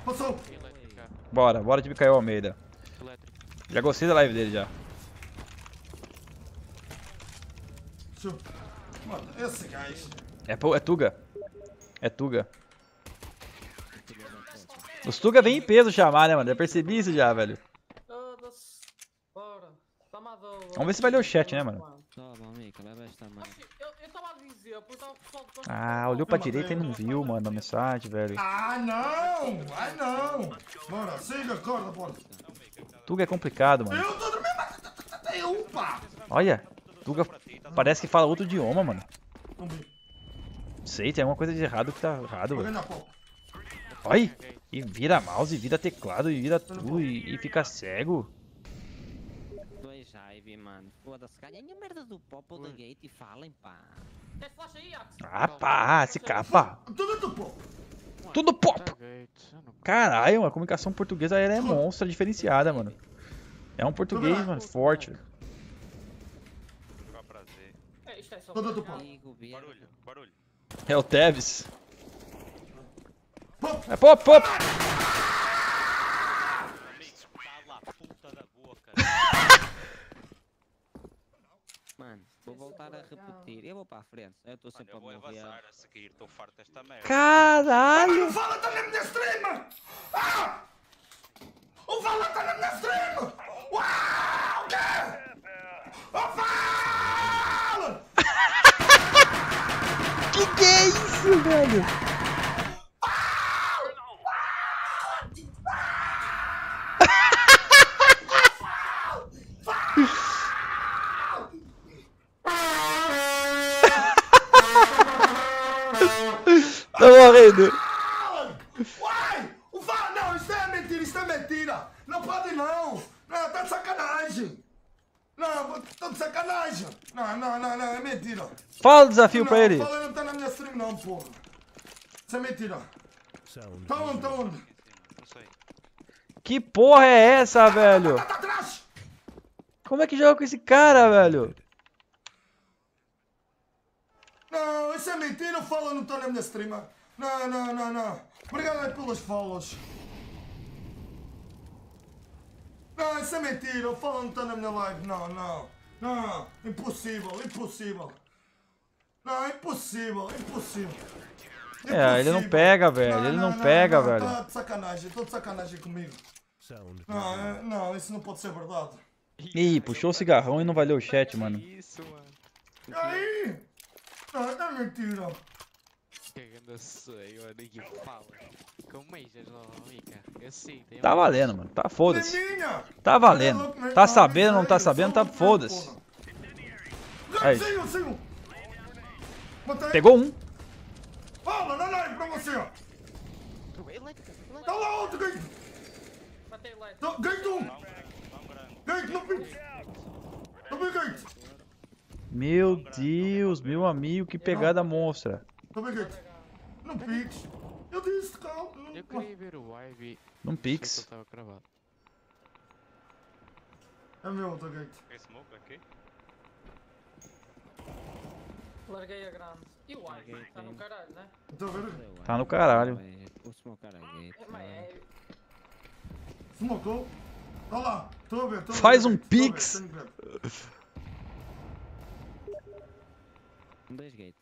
Passou. Elétrica. Bora de Micael Almeida. Elétrica. Já gostei da live dele já. Mano, esse gajo. É Tuga. É Tuga. Os Tuga vem em peso chamar, né, mano? Já percebi isso já, velho. Bora. Vamos ver se vai ler o chat, né, mano? Toma, amiga, leva esta mano. Eu tava a dizer, porque tava o pessoal de Ah, olhou pra direita e não viu, mano, a mensagem, velho. Ah, não! Ai, não! Bora, siga, acorda, bora. Tuga é complicado, mano. Eu tô dormindo, tem um, pá! Olha, Tuga parece que fala outro idioma, mano. Não vi. Sei, tem alguma coisa de errado que tá errado, Vou velho. ganhar pouco. Olha, e vira mouse, vira teclado, e vira tudo, e fica cego. Dois Ivy, mano. Foda-se, ganhem a merda do Popo da Gate e falem, pá. Tem flash aí, Axe? Ah, pá, se capa. Tudo do pouco. Tudo pop. Caguei, eu não- Caralho, a comunicação portuguesa ela é monstra, diferenciada, mano. É um português, mano, forte, velho. Jogar prazer. É, isto é só. Tudo do pouco. Amigo, Bia. Barulho. É o Tevez. Pop. É pop, pop. Amigo, cala a puta da boca. Mano, vou voltar a repetir. Eu vou para a frente. Eu estou Mano, sempre eu a vou morrer. avançar a seguir, estou farto desta merda. Caralho. O Vala tá na minha stream! Ah! O Vala tá na minha stream! Uau! O quê? O Vala! Que é isso, velho? Tá morrendo. Uai! O Vala... Não, isso é mentira, isso é mentira! Não pode não! Não, tá de sacanagem! Não, tô de sacanagem! Não, é mentira! Fala o desafio pra ele. Não, o Vala não tá na minha stream não, porra! Isso é mentira! Tá onde, tá onde? Não sei. Que porra é essa, velho? Tá atrás! Como é que joga com esse cara, velho? Não, isso é mentira, o Vala não tá na minha stream! Não! Obrigado aí pelos follows! Não, isso é mentira, o Vala não tá na minha live, não! Impossível! Não, impossível! É, ele não pega, velho. Ele não pega, velho. Tá de sacanagem, tô de sacanagem comigo. Não, isso não pode ser verdade. Ih, puxou o cigarrão e não vai ler o chat, mano. Isso, mano. E aí? Não, é mentira. Cagando sonho, mano. E que fala. Como é isso, amiga? Eu sei, tem Tá valendo, mano. Tá foda-se. Minha! Tá valendo. Tá sabendo, não tá sabendo, tá foda-se. Aí. Sim. Matei. Pegou um. Fala, na live pra você, ó. Tá lá outro gate. Matei light. Gate 1. Gate no pique. No pique gate. Meu Deus, meu amigo, que pegada monstra. No pique gate. No pique. Eu disse, calma. Eu queria ver o Ivy. Num Achei que ele pix. tava cravado. É meu outro gate. Tem smoke aqui? Larguei a grande. E o Ivy? Está no caralho, né? Estou a ver? Tá no caralho. O smoke a Gate. É, mas é. Smocou. Tá lá. Estou a ver. Faz um pix. Dois Gate.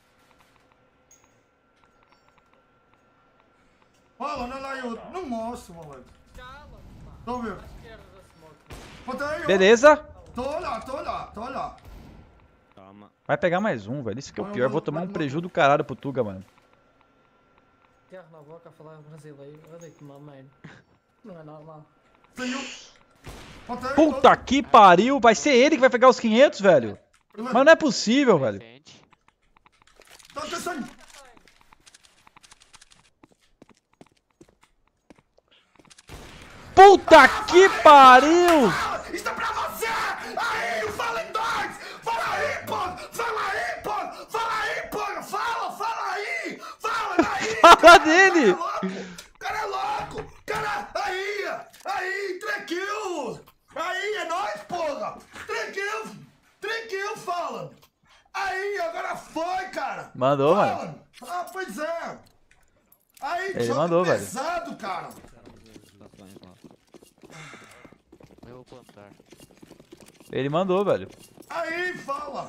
Fala, não é lá eu. Não mostro, moleque. Cala, pá. Estou a ver. Esquerda da smoke. Matei, ó. Beleza. Tô a olhar. Toma. Vai pegar mais um, velho. Isso que é o pior. Vou tomar um prejuízo do caralho pro Tuga, mano. Terra na boca a falar brasileiro. Eu dei que mamãe. Não é normal. Saiu. Matei. Puta que pariu. Vai ser ele que vai pegar os 500, velho. Mas não é possível, velho. Sente. Tá descendo. Puta que pariu. Isso é pra você! Aí, fala em dois! Fala aí, pô! Fala aí! Fala aí! Fala dele. Cara é louco! Cara, aí, 3 kills! Aí, é nóis, porra! 3 kills, fala! Aí, agora foi, cara! Mandou, mano. Fala. Ah, pois é! Aí, Ele joga mandou, velho. pesado, cara. Eu vou plantar. Ele mandou, velho. Aí, fala.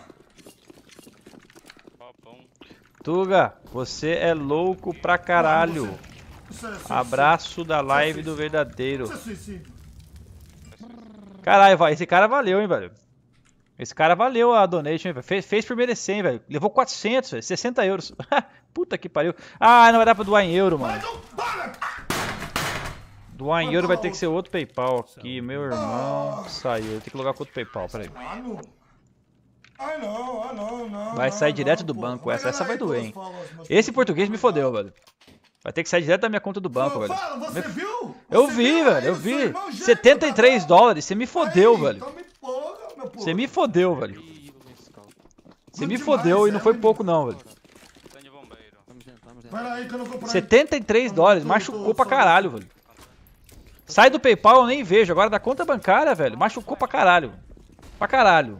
Popão. Tuga, você é louco pra caralho. Isso é suicídio. Abraço da live do verdadeiro. Isso é suicídio. Caralho, esse cara valeu, hein, velho. Esse cara valeu a donation, hein, velho. Fez por merecer, hein, velho. Levou 400, velho. 60 euros. Puta que pariu. Ah, não vai dar pra doar em euro, mano. Mas não para. Doar em euro vai ter que ser outro PayPal aqui. Meu irmão saiu. Tem que colocar com outro PayPal, peraí. Ah, não. Ah, não. Vai sair direto do banco. Essa vai doer, hein. Esse português me fodeu, velho. Vai ter que sair direto da minha conta do banco, velho. Fala, você viu? Eu Você vi, viu? velho, Aí eu o seu vi. irmão gêmeo 73 tá lá. dólares. Você me fodeu, Aí, velho. então me empolga, meu povo. Você me fodeu, velho. Ih, levei esse caldo. Você me Muito fodeu demais, e não foi menino. pouco, não, velho. Tenho bombeiro. Vamos dentro, vamos dentro. Pera aí que eu não vou parar. 73 dólares. Machucou pra caralho, velho. Sai do PayPal, eu nem vejo. Agora da conta bancária, velho. Machucou pra caralho. Pra caralho.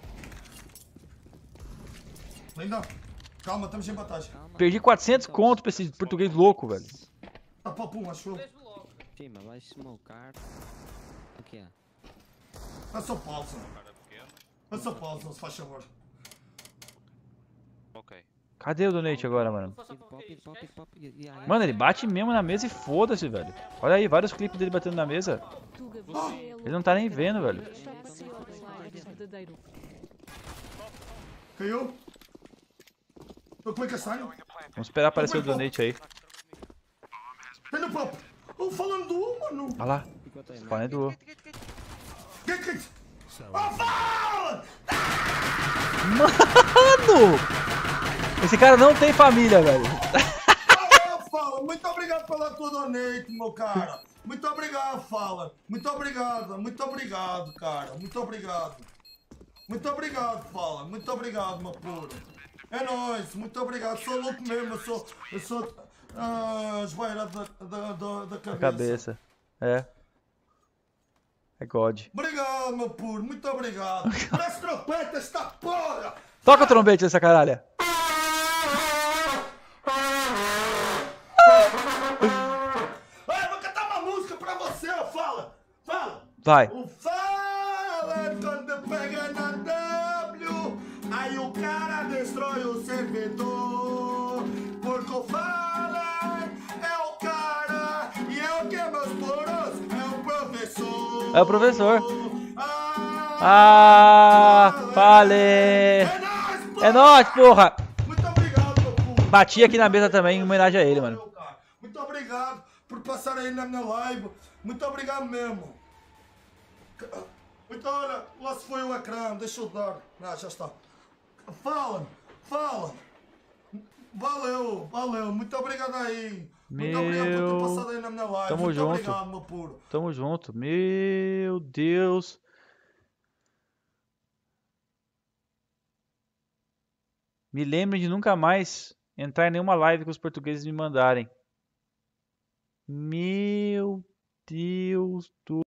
Linda. Calma, estamos em vantagem. Perdi 400 conto pra esse português louco, velho. Ah, papum, achou. Mesmo logo. Chima, vai smocar. O que é? Passa o pausa. Cara pequeno. Passa o pausa, se faz favor. Ok. Cadê o donate agora, mano? Faça Pip com pop, que pip pop, esquece. pop. Yeah, Mano, ele bate mesmo na mesa e foda-se, velho. Olha aí, vários clipes dele batendo na mesa. Ele não tá nem vendo, velho. Caiu? Eu como é que é sangue? Vamos esperar aparecer o donate aí. Tem no papo. Eu falando do mano. Olha lá. Enquanto aí, Falando do... Que? Oh, fala! Mano! Esse cara não tem família, velho. Fala, muito obrigado pela tua donate, meu cara. Muito obrigado, Fala. Muito obrigado, cara. Muito obrigado. Muito obrigado, Fala. Muito obrigado, meu puro. É nóis, muito obrigado. Sou louco mesmo, eu sou esvairado da cabeça. Cabeça. É. É God. Obrigado, meu puro. Muito obrigado. Parece trompeta esta porra. Toca o trombete dessa caralha. Vou cantar uma música pra você, ó. Fala. Vai. O Fala quando pega na W, aí o cara destrói o servidor. Porque o Fala é o cara e é o que, meus poros? É o professor. É o professor. Ah, falei. É nóis, porra. Muito obrigado, meu povo. Bati aqui na mesa também em homenagem a ele, mano. Muito obrigado por passar aí na minha live. Muito obrigado mesmo. Então, olha, lá se foi o ecrã, deixa eu dar. Ah, já está. Fala. Valeu. Muito obrigado aí. Muito obrigado por ter passado aí na minha live. Tamo Muito junto. obrigado, meu puro. Tamo junto. Meu Deus. Me lembrem de nunca mais entrar em nenhuma live que os portugueses me mandarem. Meu Deus do